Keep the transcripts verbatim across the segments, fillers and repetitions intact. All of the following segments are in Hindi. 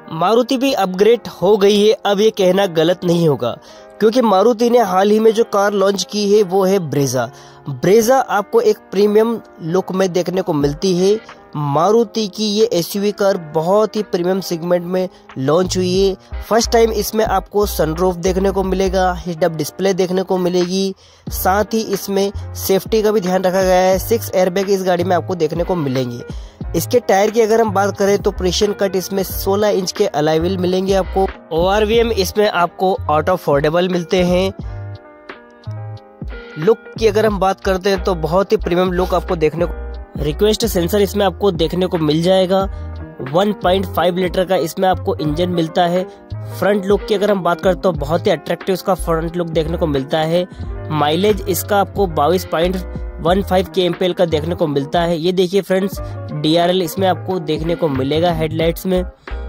मारुति भी अपग्रेड हो गई है, अब ये कहना गलत नहीं होगा क्योंकि मारुति ने हाल ही में जो कार लॉन्च की है वो है ब्रेजा। ब्रेजा आपको एक प्रीमियम लुक में देखने को मिलती है। मारुति की ये एसयूवी कार बहुत ही प्रीमियम सेगमेंट में लॉन्च हुई है। फर्स्ट टाइम इसमें आपको सनरूफ देखने को मिलेगा, हेड अप डिस्प्ले देखने को मिलेगी, साथ ही इसमें सेफ्टी का भी ध्यान रखा गया है। सिक्स एयरबैग इस गाड़ी में आपको देखने को मिलेंगे। इसके टायर की अगर हम बात करें तो प्रेशन कट इसमें सोलह इंच के अलॉय व्हील मिलेंगे आपको। ओआरवीएम इसमें आपको ऑटो फोल्डेबल मिलते हैं। लुक की अगर हम बात करते हैं तो बहुत ही प्रीमियम लुक आपको देखने को। रिक्वेस्ट सेंसर इसमें आपको देखने को मिल जाएगा। वन पॉइंट फाइव लीटर का इसमें आपको इंजन मिलता है। फ्रंट लुक की अगर हम बात करते तो बहुत ही अट्रैक्टिव इसका फ्रंट लुक देखने को मिलता है। माइलेज इसका आपको बाईस पॉइंट वन फाइव के एमपीएल का देखने को मिलता है। ये देखिए फ्रेंड्स, डीआरएल इसमें आपको देखने को मिलेगा हेडलाइट्स में।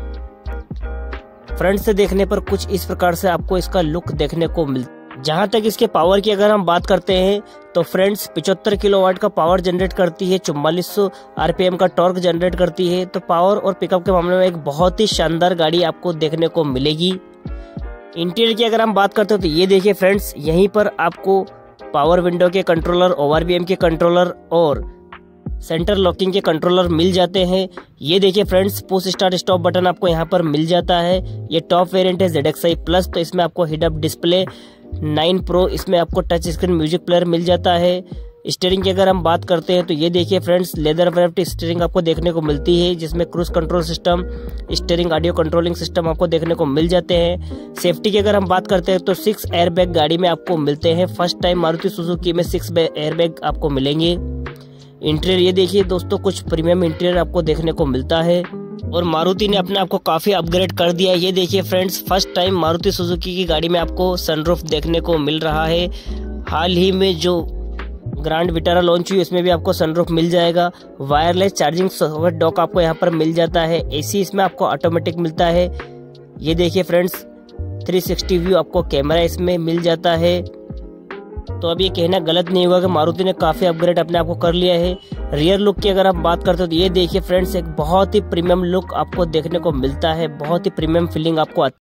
फ्रंट से देखने पर कुछ इस प्रकार से आपको इसका लुक देखने को मिलता है। जहां तक इसके पावर की अगर हम बात करते हैं तो फ्रेंड्स पचहत्तर किलोवाट का पावर जनरेट करती है, चौवालीस सौ आरपीएम का टॉर्क जनरेट करती है। तो पावर और पिकअप के मामले में एक बहुत ही शानदार गाड़ी आपको देखने को मिलेगी। इंटीरियर की अगर हम बात करते हैं तो ये देखिए फ्रेंड्स, यहीं पर आपको पावर विंडो के कंट्रोलर, ओआरवीएम के कंट्रोलर और सेंटर लॉकिंग के कंट्रोलर मिल जाते हैं। ये देखिए friends, push start stop button आपको यहाँ पर मिल जाता है। ये टॉप वेरिएंट है ज़ेड एक्स आई प्लस, तो इसमें आपको head up display, nine pro इसमें आपको टच स्क्रीन म्यूजिक प्लेयर मिल जाता है। स्टीयरिंग की अगर हम बात करते हैं तो ये देखिए फ्रेंड्स, लेदर रैप्ड स्टीयरिंग आपको देखने को मिलती है, जिसमें cruise control system, steering audio controlling system आपको देखने को मिल जाते हैं। सेफ्टी की अगर हम बात करते हैं तो सिक्स एयरबैग गाड़ी में आपको मिलते हैं। फर्स्ट टाइम मारुति सुजुकी में सिक्स एयरबैग आपको मिलेंगे। इंटीरियर ये देखिए दोस्तों, कुछ प्रीमियम इंटीरियर आपको देखने को मिलता है और मारुति ने अपने आप को काफी अपग्रेड कर दिया है। ये देखिए friends, first time Maruti Suzuki की गाड़ी में आपको सनरूफ देखने को मिल रहा है। हाल ही में जो ग्रैंड विटारा लॉन्च हुई उसमें भी आपको सनरूफ मिल जाएगा। वायरलेस चार्जिंग सॉकेट डॉक आपको यहाँ पर मिल जाता है। एसी इसमें आपको ऑटोमेटिक मिलता है। ये देखिए फ्रेंड्स, थ्री सिक्सटी व्यू आपको कैमरा इसमें मिल जाता है। तो अब ये कहना गलत नहीं होगा कि मारुति ने काफी अपग्रेड अपने आप को कर लिया है। रियर लुक की अगर आप बात करते हो तो ये देखिए फ्रेंड्स, एक बहुत ही प्रीमियम लुक आपको देखने को मिलता है। बहुत ही प्रीमियम फीलिंग आपको